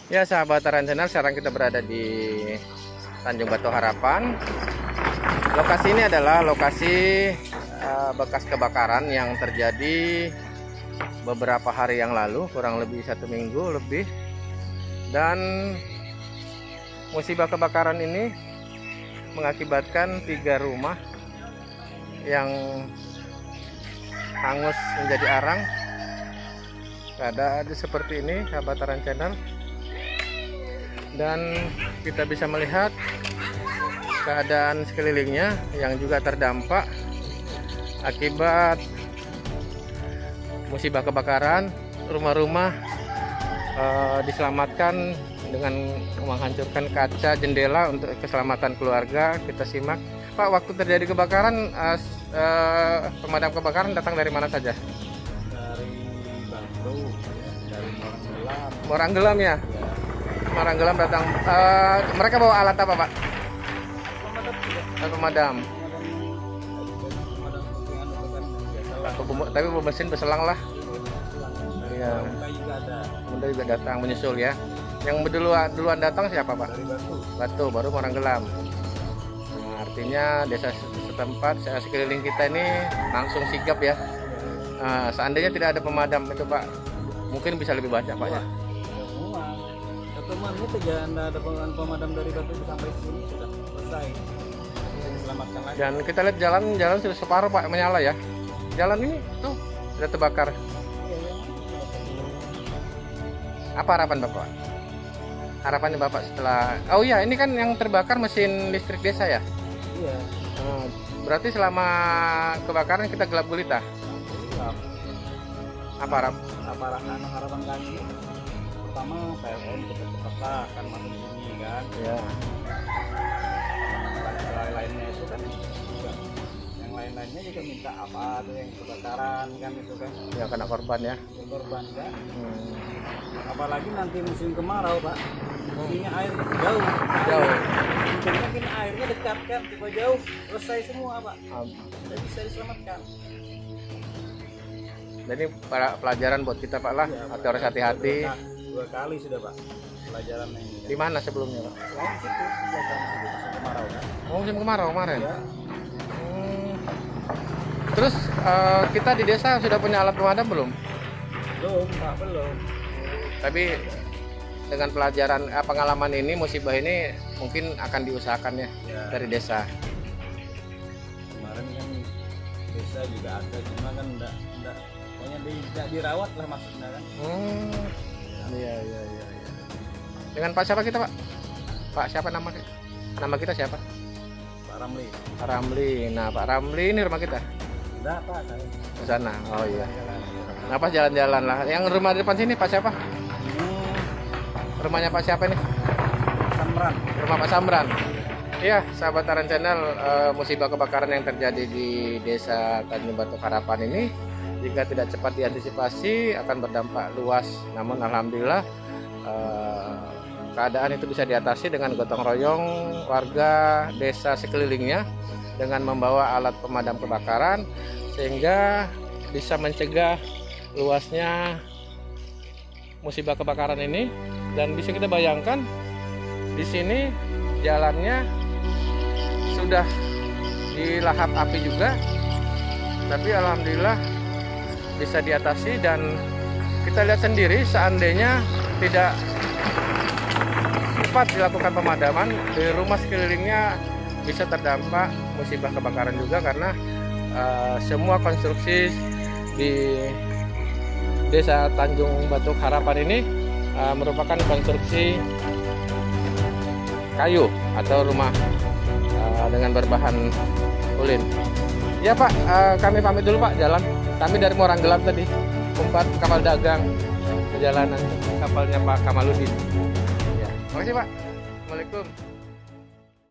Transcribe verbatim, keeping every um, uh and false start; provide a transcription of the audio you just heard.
Ya sahabat Taran Channel, sekarang kita berada di Tanjung Batu Harapan. Lokasi ini adalah lokasi uh, bekas kebakaran yang terjadi beberapa hari yang lalu, kurang lebih satu minggu lebih. Dan musibah kebakaran ini mengakibatkan tiga rumah yang hangus menjadi arang. Keadaan seperti ini sahabat Taran Channel. Dan kita bisa melihat keadaan sekelilingnya yang juga terdampak akibat musibah kebakaran. Rumah-rumah uh, diselamatkan dengan menghancurkan kaca jendela untuk keselamatan keluarga. Kita simak. Pak, waktu terjadi kebakaran, uh, uh, pemadam kebakaran datang dari mana saja? Dari Batu, dari Moranggelam. Moranggelam ya? Moranggelam datang. Uh, mereka bawa alat apa, Pak? Pemadam. Pemadam. Tapi mesin berselang lah. Iya. Kemudian juga datang menyusul ya. Yang duluan, duluan datang siapa, Pak? Dari Batu. Batu, baru Moranggelam. Nah, artinya desa setempat, sekeliling kita ini langsung sigap ya. Nah, seandainya tidak ada pemadam itu, Pak, mungkin bisa lebih banyak, Pak ya. Teman itu jangan ada pemadam dari Batu sampai sini sudah selesai, bisa diselamatkan lagi. Dan kita lihat jalan jalan sudah separuh, Pak, menyala ya. Jalan ini tuh sudah terbakar. Apa harapan Bapak? Harapannya Bapak setelah, oh iya, ini kan yang terbakar mesin listrik desa ya? Iya. Hmm, berarti selama kebakaran kita gelap gulita. Gelap. Apa harap? Apa harapan harapan kami? Pertama P L N cepat-cepat lah kan masuk sini kan. Ya. Yang lain-lainnya itu kan juga, yang lain-lainnya juga minta apa tuh yang kebakaran kan itu kan. Ya kena korban ya. Yang korban kan. Hmm. Apalagi nanti musim kemarau Pak. Ini air jauh. Jauh. Untungnya kan airnya dekat kan, coba jauh selesai semua Pak. Um, Tidak bisa diselamatkan. Jadi para pelajaran buat kita Pak lah, Ya, atau harus hati-hati. Dua, dua kali sudah Pak pelajaran ini. Kan? Di mana sebelumnya Pak? Selain situ, belakang situ musim kemarau kan. Oh, musim kemarau kemarin. Ya. Hmm. Terus uh, kita di desa sudah punya alat pemadam belum? Belum Pak, belum. Tapi dengan pelajaran eh, pengalaman ini, musibah ini mungkin akan diusahakan ya, Ya. dari desa. Kemarin kan desa juga ada, cuma kan enggak enggak pokoknya di, enggak dirawat lah maksudnya kan. Hmm. Iya iya iya. iya. Dengan Pak siapa kita Pak? Pak siapa nama nama kita siapa? Pak Ramli. Pak Ramli. Nah Pak Ramli ini rumah kita. Enggak Pak, saya. Ke sana. Oh iya. Jalan. Nah pas jalan-jalan lah. Yang rumah di depan sini Pak siapa? Ini Rumahnya Pak siapa nih? Samran. Rumah Pak Samran. Iya, sahabat Taran Channel, uh, musibah kebakaran yang terjadi di Desa Tanjung Batu Harapan ini jika tidak cepat diantisipasi akan berdampak luas. Namun alhamdulillah uh, keadaan itu bisa diatasi dengan gotong royong warga desa sekelilingnya dengan membawa alat pemadam kebakaran sehingga bisa mencegah luasnya musibah kebakaran ini. Dan bisa kita bayangkan di sini jalannya sudah dilahap api juga, tapi alhamdulillah bisa diatasi. Dan kita lihat sendiri seandainya tidak cepat dilakukan pemadaman, di rumah sekelilingnya bisa terdampak musibah kebakaran juga karena uh, semua konstruksi di Desa Tanjung Batu Harapan ini Uh, merupakan konstruksi kayu atau rumah uh, dengan berbahan ulin. Ya Pak, uh, kami pamit dulu Pak, jalan. Kami dari Moranggelam tadi, umpat kapal dagang perjalanan kapalnya Pak Kamaludin. Ya, makasih Pak. Assalamualaikum.